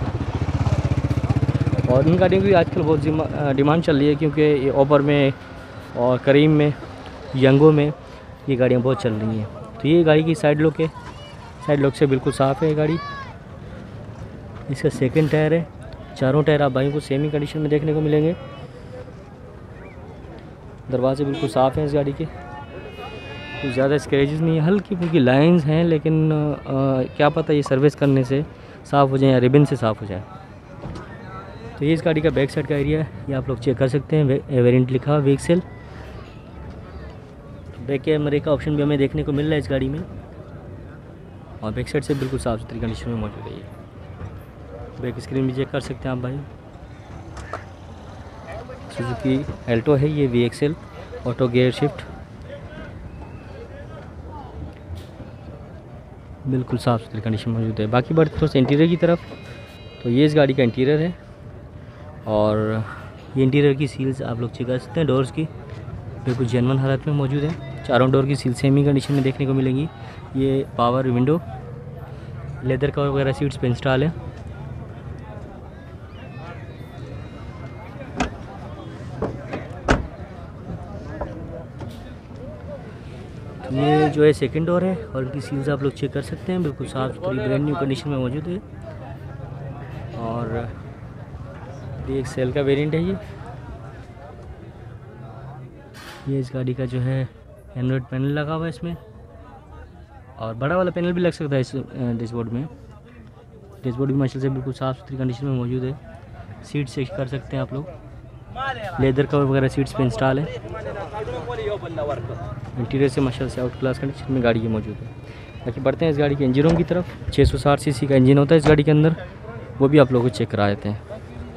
और इन गाड़ियों की आजकल बहुत डिमांड चल रही है, क्योंकि ये ओबर में और करीम में, यंगो में ये गाड़ियाँ बहुत चल रही हैं। तो ये गाड़ी की साइड लुक है, साइड लुक से बिल्कुल साफ़ है गाड़ी। इसका सेकंड टायर है। चारों टायर आप भाई को सेम ही कंडीशन में देखने को मिलेंगे। दरवाजे बिल्कुल साफ़ हैं इस गाड़ी के। कुछ ज़्यादा स्क्रैचेस नहीं है, हल्की फुल्की लाइंस हैं, लेकिन क्या पता ये सर्विस करने से साफ़ हो जाए या रिबन से साफ़ हो जाए। तो ये इस गाड़ी का बैक साइड का एरिया है, ये आप लोग चेक कर सकते हैं। वेरिएंट लिखा हुआ व्हीक्सेल। बैक कैमरे का ऑप्शन भी हमें देखने को मिल रहा है इस गाड़ी में, और बैक साइड से बिल्कुल साफ़ सुथरी कंडीशन में मौजूद है। ये बैक स्क्रीन भी चेक कर सकते हैं आप भाई। सुजुकी एल्टो है ये, VXL ऑटो गियर शिफ्ट, बिल्कुल साफ़ सुथरी कंडीशन में मौजूद है। बाकी बढ़ते थोड़ा सा इंटीरियर की तरफ, तो ये इस गाड़ी का इंटीरियर है, और ये इंटीरियर की सील्स आप लोग चेक कर सकते हैं। डोर्स की बिल्कुल जेन्युइन हालत में मौजूद है। चारों डोर की सील सेम ही कंडीशन में देखने को मिलेंगी। ये पावर विंडो, लेदर कवर वगैरह सीट्स पे इंस्टॉल है। तो ये जो है सेकंड डोर है, और इनकी सील्स आप लोग चेक कर सकते हैं, बिल्कुल साफ़ सुथरी ब्रांड न्यू कंडीशन में मौजूद है। और ये एक सेल का वेरिएंट है ये इस गाड़ी का जो है एंड्रॉयड पैनल लगा हुआ है इसमें, और बड़ा वाला पैनल भी लग सकता है इस डैशबोर्ड में। डैशबोर्ड भी माशाल्लाह से बिल्कुल साफ़ सुथरी कंडीशन में मौजूद है। सीट चेक कर सकते हैं आप लोग, लेदर कवर वगैरह सीट्स पे इंस्टॉल है। इंटीरियर से माशाल्लाह से आउट क्लास कंडीशन में गाड़ी ये मौजूद है। बाकी बढ़ते हैं इस गाड़ी के इंजन रूम की तरफ। 660 सीसी का इंजन होता है इस गाड़ी के अंदर, वो भी आप लोगों को चेक करा देते हैं।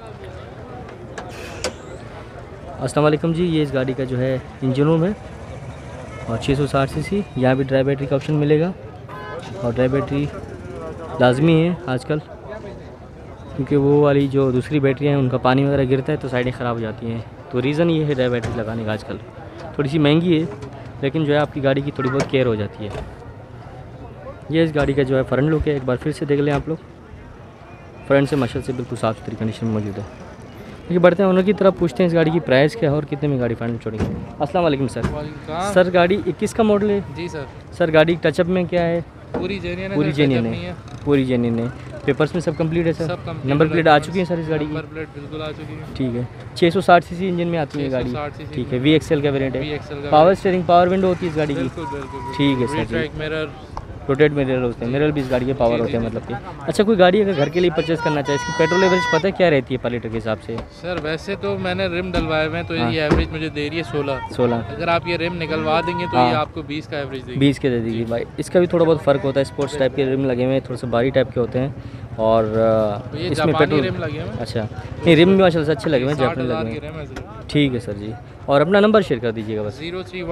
अस्सलाम वालेकुम जी, ये इस गाड़ी का जो है इंजन रूम है, और 660 सीसी। यहाँ भी ड्राई बैटरी का ऑप्शन मिलेगा, और ड्राई बैटरी लाजमी है आजकल, क्योंकि वो वाली जो दूसरी बैटरी हैं उनका पानी वगैरह गिरता है तो साइडें ख़राब हो जाती हैं। तो रीज़न ये है ड्राई बैटरी लगाने का। आजकल थोड़ी सी महंगी है, लेकिन जो है आपकी गाड़ी की थोड़ी बहुत केयर हो जाती है। ये इस गाड़ी का जो है फ्रंट लुक है, एक बार फिर से देख लें आप लोग। फ्रंट से माशाल्लाह से बिल्कुल साफ़ सुथरी कंडीशन में मौजूद है। ये बढ़ते हैं ओनर की तरफ, पूछते हैं इस गाड़ी की प्राइस क्या है और कितने में गाड़ी फाइनल छोड़ेंगे। अस्सलाम वालेकुम सर। सर गाड़ी 21 का मॉडल है जी सर। सर गाड़ी टचअप में क्या है? पूरी जेन्युइन है। पूरी जेन्युइन है, पूरी जेन्युइन है। पेपर्स में सब कंप्लीट है सर? सब कंप्लीट। नंबर प्लेट आ चुकी है सर इस गाड़ी की? नंबर प्लेट बिल्कुल आ चुकी है। ठीक है। 660 सीसी इंजन में आती है गाड़ी? 660 ठीक है। VXL का वेरिएंट है। VXL का पावर स्टीयरिंग, पावर विंडो होती है इस गाड़ी की? बिल्कुल बिल्कुल। ठीक है सर जी। मिरर, रोटेट मिरर होते हैं, मिरर भी इस गाड़ी के पावर होते हैं मतलब कि। अच्छा, कोई गाड़ी अगर घर के लिए परचेस करना चाहे, इसकी पेट्रोल एवरेज पता है क्या रहती है पर लीटर के हिसाब से? सर वैसे तो मैंने रिम डलवाए हुए हैं, तो ये एवरेज मुझे दे रही है 16। अगर आप ये रिम निकलवा देंगे तो ये आपको 20 का एवरेज देगी। 20 के दे देगी भाई। इसका भी थोड़ा बहुत फ़र्क होता है, स्पोर्ट्स टाइप के रिम लगे हुए हैं, थोड़ा सा भारी टाइप के होते हैं, और ये इसमें पेट्रोल रिम लगे हुए हैं। अच्छा, नहीं रिम भी माशाल्लाह से अच्छे लगे हुए हैं, जापानी लगे हुए हैं। ठीक है सर जी, और अपना नंबर शेयर कर दीजिएगा बस।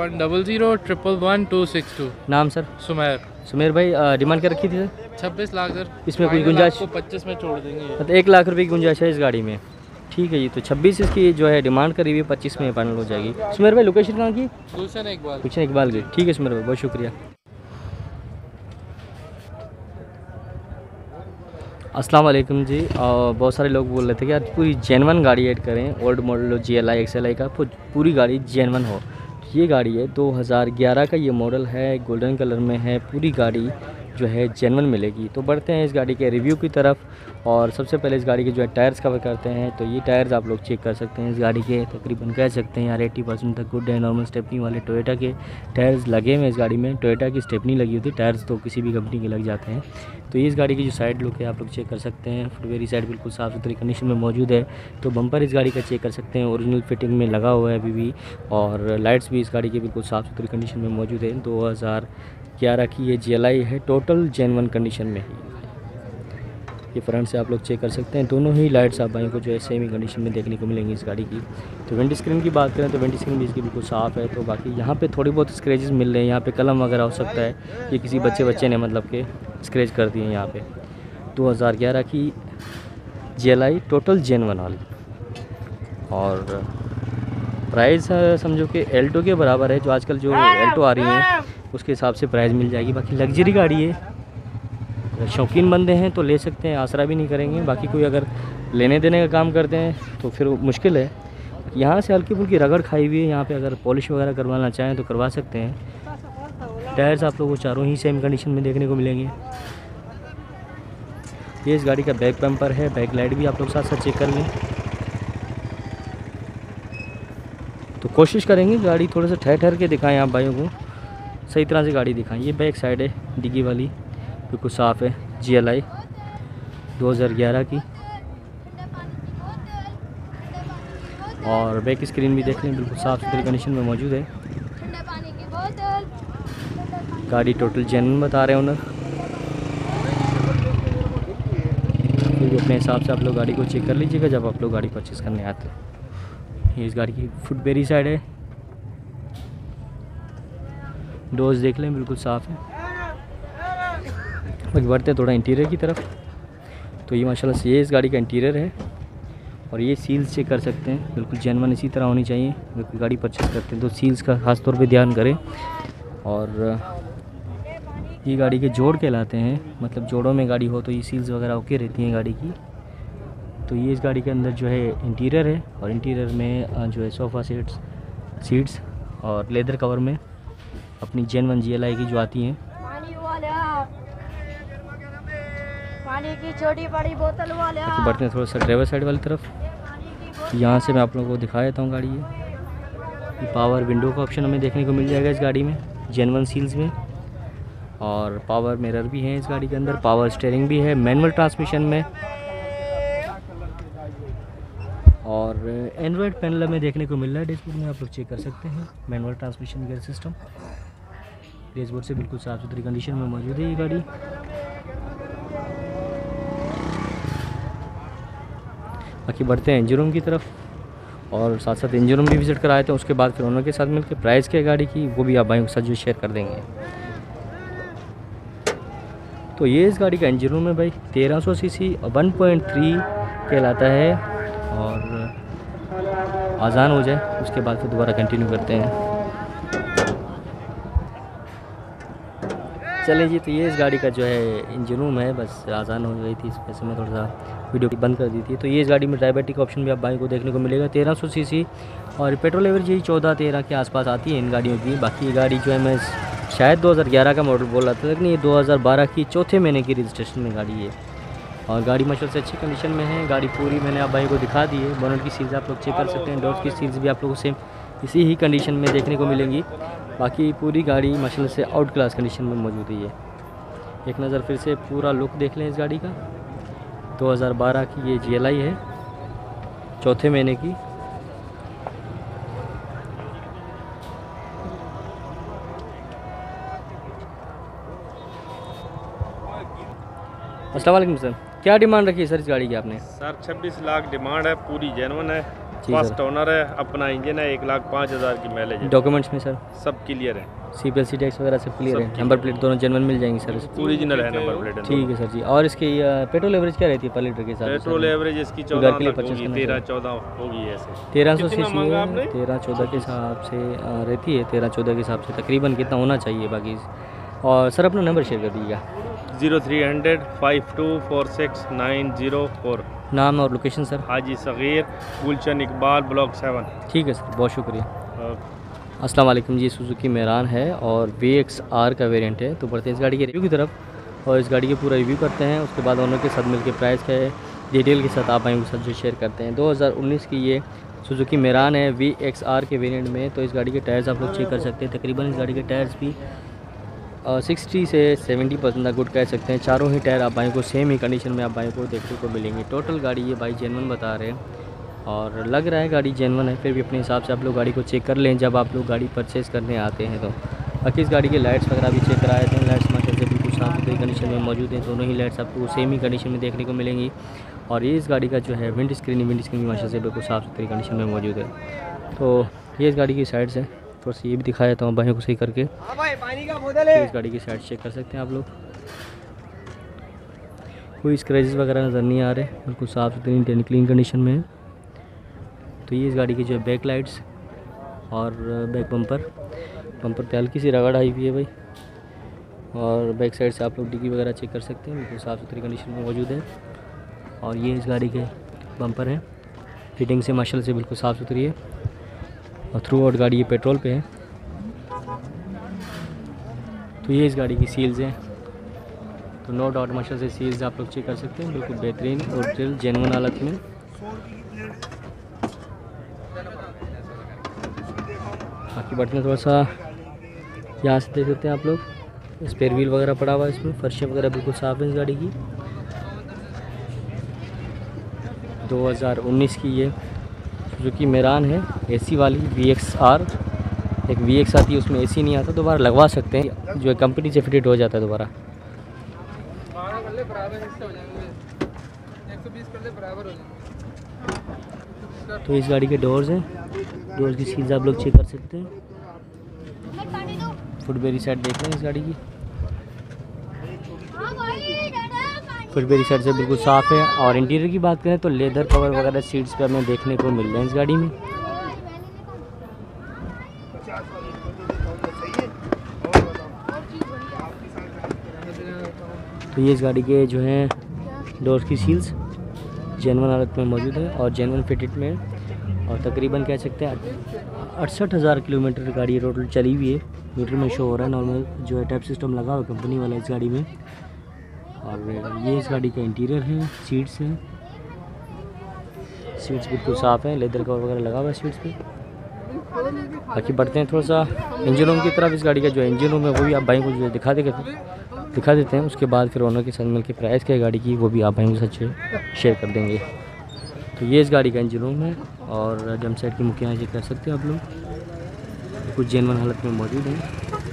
03100 नाम सर? सुमेर। सुमेर भाई, डिमांड क्या रखी थी सर? 26 लाख सर। इसमें कोई गुंजाइश? 25 में छोड़ देंगे, मतलब 1 लाख रुपये की गुंजाइश है इस गाड़ी में। ठीक है जी, तो 26 इसकी जो है डिमांड करी हुई है, 25 में फाइनल हो जाएगी। सुमेर भाई लोकेशन कहाँ की? गुलशन इकबाल की। ठीक है सुमेर भाई, बहुत शुक्रिया। अस्सलाम वालेकुम जी। बहुत सारे लोग बोल रहे थे कि यार पूरी जेन्युइन गाड़ी ऐड करें, ओल्ड मॉडल हो, GLI XLI का, पूरी गाड़ी जेन्युइन हो। ये गाड़ी है 2011 का, ये मॉडल है, गोल्डन कलर में है, पूरी गाड़ी जो है जेन्युइन मिलेगी। तो बढ़ते हैं इस गाड़ी के रिव्यू की तरफ, और सबसे पहले इस गाड़ी के जो है टायर्स कवर करते हैं। तो ये टायर्स आप लोग चेक कर सकते हैं, इस गाड़ी के तकरीबन कह सकते हैं यार 80% तक गुड है। नॉर्मल स्टेपनी वाले टोयोटा के टायर्स लगे हुए हैं इस गाड़ी में। टोयोटा की स्टेपनी लगी होती है, टायर्स तो किसी भी कंपनी के लग जाते हैं। तो ये इस गाड़ी की जो साइड लुक है आप लोग चेक कर सकते हैं, फुटवेयर साइड बिल्कुल साफ़ सुथरी कंडीशन में मौजूद है। तो बम्पर इस गाड़ी का चेक कर सकते हैं, ओरिजिनल फिटिंग में लगा हुआ है अभी भी, और लाइट्स भी इस गाड़ी की बिल्कुल साफ़ सुथरी कंडीशन में मौजूद है। 2011 की ये GLI है, टोटल जेन्युइन कंडीशन में है। ये फ्रंट से आप लोग चेक कर सकते हैं, दोनों ही लाइट्स आप भाई को जो है सेम ही कंडीशन में देखने को मिलेंगी इस गाड़ी की। तो विंड स्क्रीन की बात करें तो विंड स्क्रीन भी इसकी बिल्कुल साफ़ है। तो बाकी यहाँ पे थोड़ी बहुत स्क्रैचेस मिल रहे हैं, यहाँ पे कलम वगैरह हो सकता है, ये किसी बच्चे ने मतलब के स्क्रैच कर दिए हैं यहाँ पे। 2011 की GLI टोटल जेन्युइन वाली, और प्राइस समझो कि एल्टो के बराबर है, जो आजकल जो एल्टो आ रही हैं उसके हिसाब से प्राइस मिल जाएगी। बाकी लग्जरी गाड़ी है, शौकीन बंदे हैं तो ले सकते हैं, आसरा भी नहीं करेंगे। बाकी कोई अगर लेने देने का काम करते हैं तो फिर मुश्किल है। यहाँ से हल्की फुल्की रगड़ खाई हुई है, यहाँ पे अगर पॉलिश वगैरह करवाना चाहें तो करवा सकते हैं। टायर्स आप लोगों को चारों ही सेम कंडीशन में देखने को मिलेंगे। ये इस गाड़ी का बैक बम्पर है, बैक लाइट भी आप लोग साथ साथ चेक कर लें। तो कोशिश करेंगे गाड़ी थोड़ा सा ठहर के दिखाएं आप भाइयों को, सही तरह से गाड़ी दिखाएं। ये बैक साइड है डिग्गी वाली, बिल्कुल साफ़ है। GLI 2011 की, और बैक स्क्रीन भी देख लें, बिल्कुल साफ़ सुथरी कंडीशन में मौजूद है। गाड़ी टोटल जेन्युइन बता रहे हैं ओनर। फिर भी अपने हिसाब से आप लोग गाड़ी को चेक कर लीजिएगा जब आप लोग गाड़ी परचेज़ करने आते हैं। ये इस गाड़ी की फुटबेरी साइड है, डोर्स देख लें बिल्कुल साफ़ है। बाकी बढ़ते हैं थोड़ा इंटीरियर की तरफ। तो ये माशाल्लाह से ये इस गाड़ी का इंटीरियर है, और ये सील्स चेक कर सकते हैं, बिल्कुल जेन्युइन इसी तरह होनी चाहिए। जब गाड़ी परचेज़ करते हैं तो सील्स का ख़ास तौर पे ध्यान करें। और ये गाड़ी के जोड़ कहलाते हैं, मतलब जोड़ों में गाड़ी हो तो ये सील्स वगैरह ओके रहती हैं गाड़ी की। तो ये इस गाड़ी के अंदर जो है इंटीरियर है, और इंटीरियर में जो है सोफ़ा सीट्स और लेदर कवर में अपनी जेन्युइन GLI की जो आती हैं। पानी की छोटी बड़ी बोतल वाले। बाकी बढ़ते हैं थोड़ा सा ड्राइवर साइड वाली तरफ। यहाँ से मैं आप लोगों को दिखा देता हूँ गाड़ी। ये पावर विंडो का ऑप्शन हमें देखने को मिल जाएगा इस गाड़ी में, जेन्युइन सील्स में। और पावर मिरर भी है इस गाड़ी के अंदर, पावर स्टीयरिंग भी है मैनुअल ट्रांसमिशन में। और एंड्रॉयड पैनल में देखने को मिल रहा है डैशबोर्ड में, आप लोग चेक कर सकते हैं। Manual transmission gear system dashboard से बिल्कुल साफ़ सुथरी कंडीशन में मौजूद है ये गाड़ी। बाकी बढ़ते हैं इंजन रूम की तरफ, और साथ साथ इंजन रूम भी विज़िट कराए थे। उसके बाद फिर ओनर के साथ मिलकर प्राइस क्या है गाड़ी की वो भी आप भाइयों के साथ जो शेयर कर देंगे। तो ये इस गाड़ी का इंजन रूम है भाई, 1300 सीसी 1.3 कहलाता है। और आज़ान हो जाए उसके बाद फिर दोबारा कंटिन्यू करते हैं। चलें जी, तो ये इस गाड़ी का जो है इंजन रूम है। बस आज़ान हो गई थी, इस वजह से मैं थोड़ा सा वीडियो बंद कर दी थी। तो ये इस गाड़ी में डायबिटिक ऑप्शन भी आप भाई को देखने को मिलेगा। 1300 सीसी और पेट्रोल एवरेज यही 14-13 के आसपास आती है इन गाड़ियों की। बाकी ये गाड़ी जो है मैं शायद 2011 का मॉडल बोल रहा था, लेकिन ये 2012 की चौथे महीने की रजिस्ट्रेशन में गाड़ी है। और गाड़ी माशाल्लाह से अच्छी कंडीशन में है। गाड़ी पूरी मैंने आप भाई को दिखा दी है। बोनट की सील्स आप लोग चेक कर सकते हैं, डोर्स की सील्स भी आप लोगों को सेम इसी ही कंडीशन में देखने को मिलेंगी। बाकी पूरी गाड़ी माशाल्लाह से आउट क्लास कंडीशन में मौजूद है। एक नज़र फिर से पूरा लुक देख लें इस गाड़ी का। 2012 की ये GLI है, चौथे महीने की। अस्सलाम वालेकुम सर, क्या डिमांड रखी है सर इस गाड़ी की आपने? सर 26 लाख डिमांड है, पूरी जेन्युइन है, जी फर्स्ट सर। ओनर है, अपना इंजन है, 1,05,000 की माइलेज है। डॉक्यूमेंट्स में सर सब क्लियर है, CPLC टैक्स वगैरह सब क्लियर सब है, clear नंबर प्लेट दोनों जेन्युइन मिल जाएंगी सर? ओरिजिनल है नंबर प्लेट। ठीक है सर जी। और इसकी पेट्रोल एवरेज क्या रहती है पर लीटर के साथ? पेट्रोल एवरेज इसकी तो 14 घर के लिए तक purchase होगी, करना 13-14 होगी ऐसे। 1300 कितना सीसी मांगा है, आपने? 13-14 के हिसाब से रहती है, 13-14 के हिसाब से तकरीबन कितना होना चाहिए बाकी। और सर अपना नंबर शेयर कर दीजिएगा। 0300 5246 नाम और location sir? Haji Sagheer, Gulshan Iqbal, block 7। ठीक है सर, बहुत शुक्रिया। अस्सलाम वालेकुम जी, सुजुकी मेरान है और VXR का वेरिएंट है। तो बढ़ते हैं इस गाड़ी के रिव्यू की तरफ और इस गाड़ी के पूरा रिव्यू करते हैं। उसके बाद ओनर के साथ मिलकर प्राइस क्या है डिटेल के साथ आप भाइयों के साथ जो शेयर करते हैं। 2019 की ये सुजुकी मेरान है VXR के वेरिएंट में। तो इस गाड़ी के टायर्स आप लोग चेक कर सकते हैं। तकरीबन इस गाड़ी के टायर्स भी 60 से 70% गुड कह सकते हैं। चारों ही टायर आप भाइयों को सेम ही कंडीशन में आप भाइयों को देखने को मिलेंगे। टोटल गाड़ी ये भाई जेन्युइन बता रहे हैं और लग रहा है गाड़ी जेन्युइन है। फिर भी अपने हिसाब से आप लोग गाड़ी को चेक कर लें जब आप लोग गाड़ी परचेज़ करने आते हैं। तो बाकी इस गाड़ी के लाइट्स वगैरह भी चेक कराए थे। लाइट्स माशाल्लाह से बिल्कुल साफ सुथरी कंडीशन में मौजूद हैं। दोनों ही लाइट्स आपको सेम ही कंडीशन में देखने को मिलेंगी। और ये इस गाड़ी का जो है विंड स्क्रीन भी माशाल्लाह से बिल्कुल साफ सुथरी कंडीशन में मौजूद है। तो ये इस गाड़ी की साइड्स है, थोड़ा सा ये भी दिखाया था भाइयों को सही करके। तो इस गाड़ी की साइड चेक कर सकते हैं आप लोग। कोई स्क्रैचेस वगैरह नज़र नहीं आ रहे, बिल्कुल साफ़ सुथरी क्लीन कंडीशन में है। तो ये इस गाड़ी की जो है बैक लाइट्स और बैक बम्पर पे हल्की सी रगड़ आई हुई है भाई। और बैक साइड से आप लोग डिग्गी वगैरह चेक कर सकते हैं, बिल्कुल साफ़ सुथरी कंडीशन में मौजूद है। और ये इस गाड़ी के बम्पर हैं, फिटिंग से माशाल्लाह से बिल्कुल साफ़ सुथरी है। और थ्रू आउट गाड़ी ये पेट्रोल पे है। तो ये इस गाड़ी की सील्स हैं। तो नो डाउट माशाल्लाह से सील्स आप लोग चेक कर सकते हैं, बिल्कुल बेहतरीन और जेन्युइन हालत में। बाकी बढ़ते हैं थोड़ा सा यहाँ से देख सकते हैं आप लोग, स्पेयर व्हील वगैरह पड़ा हुआ है इसमें, फर्शें वगैरह बिल्कुल साफ़ है इस गाड़ी की। 2019 की ये सुजुकी मेरान है, एसी वाली VXR। एक VX आती है उसमें एसी नहीं आता, दोबारा लगवा सकते हैं, जो है कंपनी से फिटेड हो जाता है दोबारा। तो इस गाड़ी के डोर्स हैं, डोर्स की सील्स आप लोग चेक कर सकते हैं। फुटबेरी साइड देख रहे हैं इस गाड़ी की, फुटबेरी साइड से बिल्कुल साफ़ है। और इंटीरियर की बात करें तो लेदर कवर वगैरह सीट्स पे हमें देखने को मिल रहे हैं इस गाड़ी में। तो ये इस गाड़ी के जो हैं डोर्स की सील्स जेन्युइन हालत में मौजूद है और जेन्युइन फिटेड में, और तकरीबन कह सकते हैं 68,000 किलोमीटर गाड़ी टोटल चली हुई है। मीटर में शो हो रहा है, नॉर्मल जो है टैप सिस्टम लगा हुआ कंपनी वाला इस गाड़ी में। और ये इस गाड़ी का इंटीरियर है, सीट्स हैं, सीट्स बिल्कुल साफ़ है, लेदर कवर वगैरह लगा हुआ है सीट्स पे। बाकी बढ़ते हैं थोड़ा सा इंजन रूम की तरफ। इस गाड़ी का जो इंजन रूम है वो भी आप भाई को जो दिखा देते हैं, उसके बाद फिर ओनर के साथ मिल के प्राइस क्या है गाड़ी की वो भी आप भाई के साथ शेयर कर देंगे। तो ये इस गाड़ी का इंजन रूम है और जम साइड की मुखिया चेक कर सकते हैं आप लोग, कुछ जेन्युइन हालत में मौजूद है।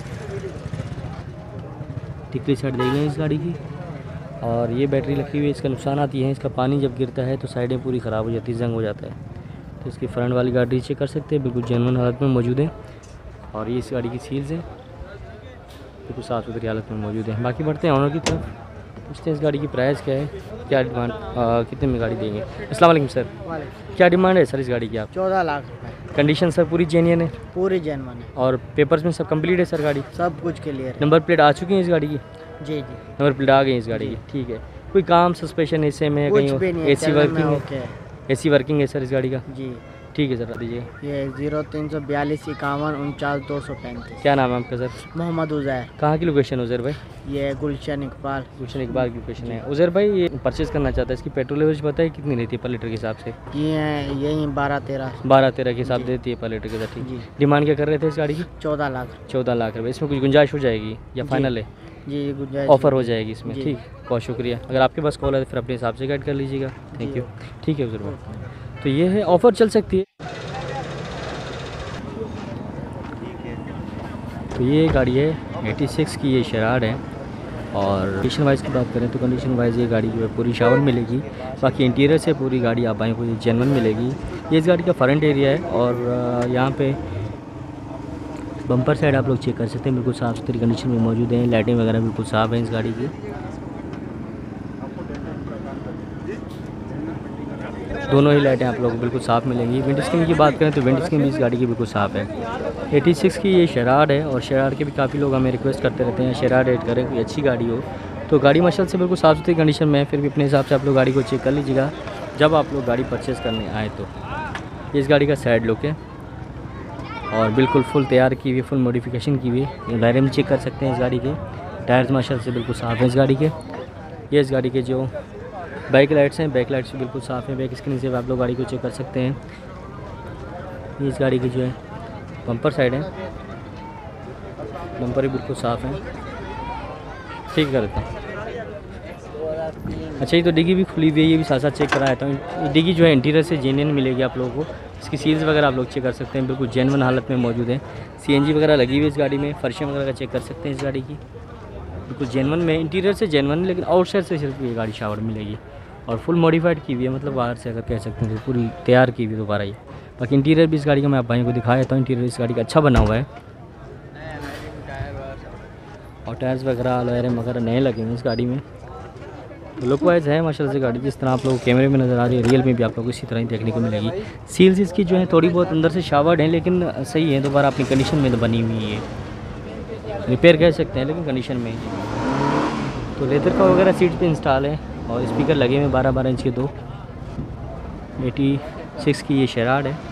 टिकली साइड देख रहे हैं इस गाड़ी की। और ये बैटरी लगी हुई है, इसका नुकसान आती है, इसका पानी जब गिरता है तो साइडें पूरी ख़राब हो जाती है, जंग हो जाता है। तो इसकी फ्रंट वाली गाड़ी चेक कर सकते हैं, बिल्कुल जेन्युइन हालत में मौजूद है। और ये इस गाड़ी की सील्स है, बिल्कुल साफ़ सुथरी हालत में मौजूद है। बाकी बढ़ते हैं ऑनर की तरफ, पूछते हैं इस गाड़ी की प्राइस क्या है, क्या डिमांड, कितने में गाड़ी देंगे। अस्सलाम वालेकुम सर, क्या डिमांड है सर इस गाड़ी की आप? 14 लाख रुपए। कंडीशन सर पूरी जेन्युइन है? पूरी जेन्युइन है। और पेपर्स में सब कंप्लीट है सर गाड़ी? सब कुछ क्लियर है। नंबर प्लेट आ चुकी है इस गाड़ी की? जी। नंबर प्लेट आ गई इस गाड़ी की, ठीक है। कोई काम सस्पेंशन ऐसे में कुछ भी नहीं है, AC वर्किंग है? ओके है। AC वर्किंग है सर इस गाड़ी का? जी ठीक है सर, बता दीजिए। ये 0342 51 49 235। क्या नाम है आपका सर? मोहम्मद उज़ैर। कहाँ की लोकेशन उज़ैर भाई? ये गुलशन इकबाल की लोकेशन है। उज़ैर भाई ये परचेज़ करना चाहता है, इसकी पेट्रोल एवरेज पता है कितनी रहती है पर लीटर के हिसाब से? ये यही 12-13 के हिसाब देती है पर लीटर के साथ, ठीक। जी। डिमांड क्या कर रहे थे इस गाड़ी की? 14 लाख। 14 लाख रुपये। इसमें कुछ गुंजाइश हो जाएगी या फाइनल है? जी गुंजाइश ऑफ़र हो जाएगी इसमें, जी। ठीक। बहुत शुक्रिया। अगर आपके पास कॉल है तो फिर अपने हिसाब से गाइड कर लीजिएगा, थैंक यू। ठीक है उज़ैर भाई, तो ये है ऑफ़र चल सकती है। तो ये गाड़ी है 86 की, ये शेराड है। और कंडीशन वाइज की बात करें तो कंडीशन वाइज ये गाड़ी जो है पूरी शावर मिलेगी। बाकी इंटीरियर से पूरी गाड़ी आप भाई को जेन्युइन मिलेगी। ये इस गाड़ी का फ्रंट एरिया है और यहाँ पे बम्पर साइड आप लोग चेक कर सकते हैं, बिल्कुल साफ़ सुथरी कंडीशन में मौजूद है। लाइटिंग वगैरह बिल्कुल साफ़ है इस गाड़ी की। दोनों ही लाइटें आप लोगों को बिल्कुल साफ़ मिलेंगी। विंड स्क्रीन की बात करें तो विंड स्क्रीन भी इस गाड़ी की बिल्कुल साफ़ है। 86 की ये शेराड है और शेराड के भी काफ़ी लोग हमें रिक्वेस्ट करते रहते हैं शेराड ऐड करें, कोई अच्छी गाड़ी हो। तो गाड़ी माशाल्लाह से बिल्कुल साफ़ सुथरी कंडीशन में है, फिर भी अपने हिसाब से आप लोग गाड़ी को चेक कर लीजिएगा जब आप लोग गाड़ी परचेज़ करने आए। तो ये इस गाड़ी का साइड लुक है और बिल्कुल फुल तैयार की हुई, फुल मॉडिफिकेशन की हुई। ये टायर में चेक कर सकते हैं इस गाड़ी के, टायर्स माशाल्लाह से बिल्कुल साफ़ है इस गाड़ी के। ये इस गाड़ी के जो बैक लाइट्स हैं, बैक लाइट्स भी बिल्कुल साफ़ हैं। बैक स्क्रीन से आप लोग गाड़ी को चेक कर सकते हैं। ये इस गाड़ी की जो है बम्पर साइड है, बम्पर भी बिल्कुल साफ़ है, ठीक कर देता हूँ। अच्छा, ये तो डिग्गी भी खुली हुई है, ये भी साथ साथ चेक कराया था। डिग्गी जो है इंटीरियर से जेन्युइन मिलेगी आप लोगों को। इसकी सील्स वगैरह आप लोग चेक कर सकते हैं, बिल्कुल जेन्युइन हालत में मौजूद है। CNG वगैरह लगी हुई है इस गाड़ी में। फर्शें वगैरह का चेक कर सकते हैं इस गाड़ी की, बिल्कुल जेन्युइन में। इंटीरियर से जेन्युइन, लेकिन आउटसाइड से सिर्फ ये गाड़ी शावर मिलेगी और फुल मॉडिफाइड की हुई है, मतलब बाहर से अगर कह सकते हैं तो पूरी तैयार की हुई है दोबारा ही। बाकी इंटीरियर भी इस गाड़ी का मैं आप भाइयों को दिखाया था। इंटीरियर इस गाड़ी का अच्छा बना हुआ है और टायर्स वगैरह अलॉयरम वगैरह नए लगे हुए हैं इस गाड़ी में। तो लुक वाइज है माशाल्लाह से गाड़ी, जिस तरह आप लोगों को कैमरे में नज़र आ रही है रियल में भी आप लोगों को इसी तरह ही देखने को मिलेगी। सील्स इसकी जो है थोड़ी बहुत अंदर से शावर्ड हैं, लेकिन सही है, दोबारा अपनी कंडीशन में तो बनी हुई है, रिपेयर कह सकते हैं लेकिन कंडीशन में। तो लेदर का वगैरह सीट पे इंस्टॉल है और स्पीकर लगे हुए 12-12 इंच के दो। 86 की ये शेराड है।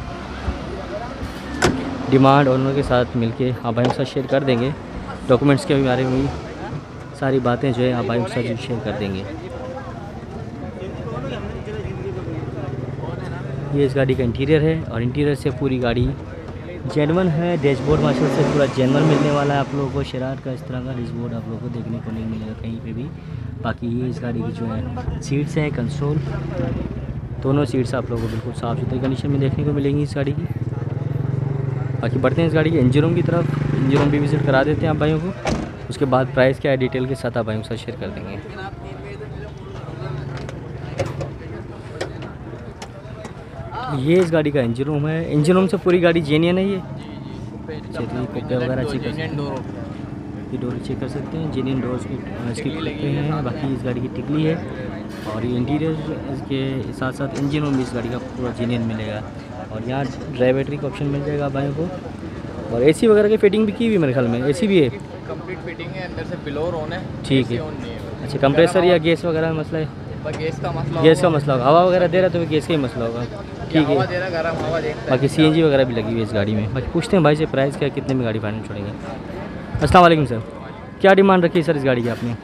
डिमांड ओनर के साथ मिलके आप भाई के साथ शेयर कर देंगे। डॉक्यूमेंट्स के बारे में सारी बातें जो है आप भाई के साथ शेयर कर देंगे। ये इस गाड़ी का इंटीरियर है और इंटीरियर से पूरी गाड़ी जेनवन है डैशबोर्ड मार्शल से पूरा जेनवन मिलने वाला है आप लोगों को। शेरार का इस तरह का डैशबोर्ड आप लोगों को देखने को नहीं मिलेगा कहीं पे भी। बाकी ये इस गाड़ी की जो है सीट्स हैं, कंसोल, दोनों सीट्स आप लोगों को बिल्कुल साफ़ सुथरी कंडीशन में देखने को मिलेंगी इस गाड़ी की। बाकी बढ़ते हैं इस गाड़ी के इंजन रूम की तरफ। इंजन रूम भी विज़िट करा देते हैं आप भाइयों को, उसके बाद प्राइस क्या है डिटेल के साथ आप भाइयों के साथ शेयर कर देंगे। ये इस गाड़ी का इंजन रूम है। इंजन रूम से पूरी गाड़ी जेन्युइन है ये। चलिए कुप्पे वगैरह चेक कर सकते हैं, ये डोर चेक कर सकते हैं, जेन्युइन डोर्स की इसकी कुप्पे हैं। बाकी इस गाड़ी की टिकली है और ये इंटीरियर इसके साथ साथ इंजन रूम भी इस गाड़ी का पूरा जेन्युइन मिलेगा। और यहाँ ड्राइवेटरी का ऑप्शन मिल जाएगा भाइयों को। और एसी वगैरह की फिटिंग भी की हुई मेरे ख्याल में, एसी भी है, कंप्लीट फिटिंग है, अंदर से ब्लोअर ऑन है। ठीक है। अच्छा कंप्रेसर या गैस वगैरह में मसला है? गैस का मसला, गैस का मसला होगा, हवा वगैरह दे रहा तो गैस का ही मसला होगा। ठीक है। गर्म हवा देता बाकी CNG वगैरह भी लगी हुई है इस गाड़ी में। बाकी पूछते हैं भाई से प्राइस क्या, कितने में गाड़ी फाइनल छोड़ेगा। अस्सलाम वालेकुम सर, क्या डिमांड रखी है सर इस गाड़ी की आपने?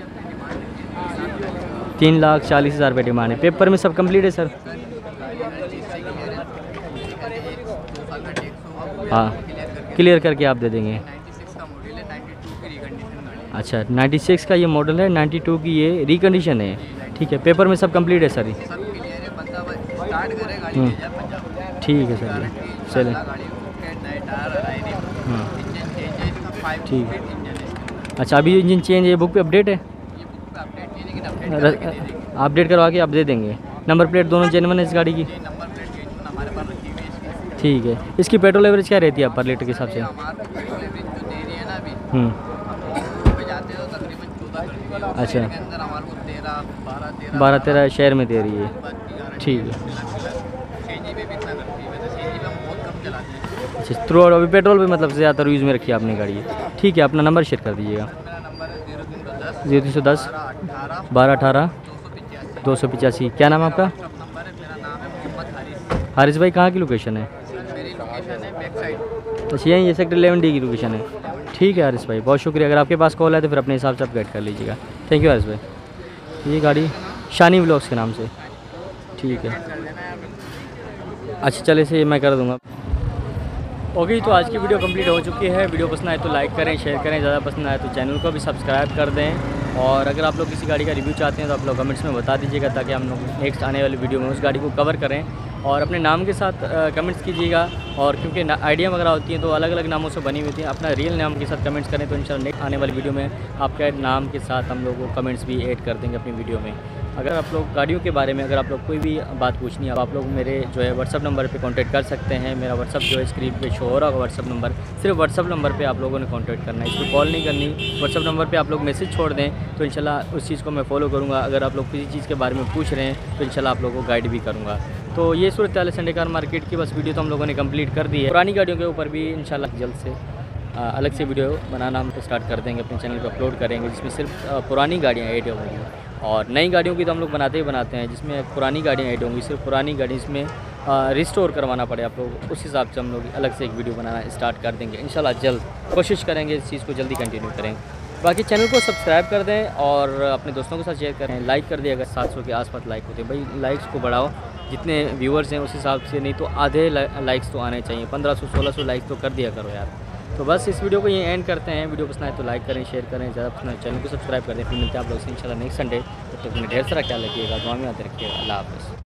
3,40,000 रुपये डिमांड है। पेपर में सब कंप्लीट है सर? हाँ क्लियर करके आप दे देंगे। अच्छा 96 का ये मॉडल है, 92 की ये रिकंडीशन है। ठीक है, पेपर में सब कंप्लीट है सर? ठीक है सर, चलें। हाँ ठीक है। अच्छा अभी इंजन चेंज है, बुक पे अपडेट है, अपडेट करवा के आप दे देंगे। नंबर प्लेट दोनों जेन्युइन है इस गाड़ी की? ठीक है। इसकी पेट्रोल एवरेज क्या रहती है पर लीटर के हिसाब से? 12-13 शहर में दे रही है। ठीक है। अच्छा थ्रू अभी पेट्रोल भी मतलब ज़्यादातर यूज़ में रखी है आपने गाड़ी है। ठीक है, अपना नंबर शेयर कर दीजिएगा। 0310 1218 285। क्या नाम है आपका? हारिस भाई, कहाँ की लोकेशन है? अच्छा यहीं ये सेक्टर 11D की लोकेशन है। ठीक है हारिस भाई, बहुत शुक्रिया। अगर आपके पास कॉल है तो फिर अपने हिसाब से आप गाइड कर लीजिएगा। थैंक यू हारिस भाई। ये गाड़ी शानी व्लॉग्स के नाम से। ठीक है, अच्छा चले से मैं कर दूँगा। ओके तो आज की वीडियो कंप्लीट हो चुकी है। वीडियो पसंद आए तो लाइक करें, शेयर करें, ज़्यादा पसंद आए तो चैनल को भी सब्सक्राइब कर दें। और अगर आप लोग किसी गाड़ी का रिव्यू चाहते हैं तो आप लोग कमेंट्स में बता दीजिएगा, ताकि हम लोग नेक्स्ट आने वाली वीडियो में उस गाड़ी को कवर करें। और अपने नाम के साथ कमेंट्स कीजिएगा, और क्योंकि आइडिया वगैरह होती हैं तो अलग अलग नामों से बनी हुई थी, अपना रियल नाम के साथ कमेंट्स करें तो इंशाल्लाह नेक्स्ट आने वाली वीडियो में आपका नाम के साथ हम लोग वो कमेंट्स भी ऐड कर देंगे अपनी वीडियो में। अगर आप लोग गाड़ियों के बारे में अगर आप लोग कोई भी बात पूछनी है, आप लोग मेरे जो है व्हाट्सअप नंबर पे कांटेक्ट कर सकते हैं। मेरा व्हाट्सअप जो है स्क्रीन पे शो हो रहा होगा व्हाट्सअप नंबर, सिर्फ व्हाट्सअप नंबर पे आप लोगों ने कांटेक्ट करना है, इसको कॉल नहीं करनी। व्हाट्सअप नंबर पे आप लोग मैसेज छोड़ दें तो इंशाल्लाह उस चीज़ को मैं फॉलो करूँगा। अगर आप लोग किसी चीज़ के बारे में पूछ रहे हैं तो इंशाल्लाह आप लोगों को गाइड भी करूँगा। तो ये सूरत हाल है संडे कार मार्केट की। बस वीडियो तो हम लोगों ने कंप्लीट कर दी है। पुरानी गाड़ियों के ऊपर भी इंशाल्लाह जल्द से अलग से वीडियो बनाना हम स्टार्ट कर देंगे, अपने चैनल पर अपलोड करेंगे, जिसमें सिर्फ पुरानी गाड़ियाँ ऐड होंगी। और नई गाड़ियों की तो हम लोग बनाते ही बनाते हैं, जिसमें पुरानी गाड़ियाँ ऐड होंगी, सिर्फ पुरानी गाड़ी इसमें रिस्टोर करवाना पड़े आप लोग, उस हिसाब से हम लोग अलग से एक वीडियो बनाना स्टार्ट कर देंगे इंशाल्लाह। जल्द कोशिश करेंगे इस चीज़ को जल्दी कंटिन्यू करेंगे। बाकी चैनल को सब्सक्राइब कर दें और अपने दोस्तों के साथ शेयर करें, लाइक कर दें। अगर 700 के आसपास लाइक होते हैं भाई, लाइक्स को बढ़ाओ, जितने व्यूअर्स हैं उस हिसाब से, नहीं तो आधे लाइक्स तो आने चाहिए। 1500-1600 लाइक्स तो कर दिया करो यार। तो बस इस वीडियो को ये एंड करते हैं। वीडियो पसंद आए तो लाइक करें, शेयर करें, ज़्यादा पसंद आए चैनल को सब्सक्राइब कर दें। फिर मिलते हैं आप लोग से इंशाल्लाह नेक्स्ट संडे। तब तक अपना ढेर सारा ख्याल रखिएगा, दुआ में याद रखिएगा। अल्लाह हाफ़िज़।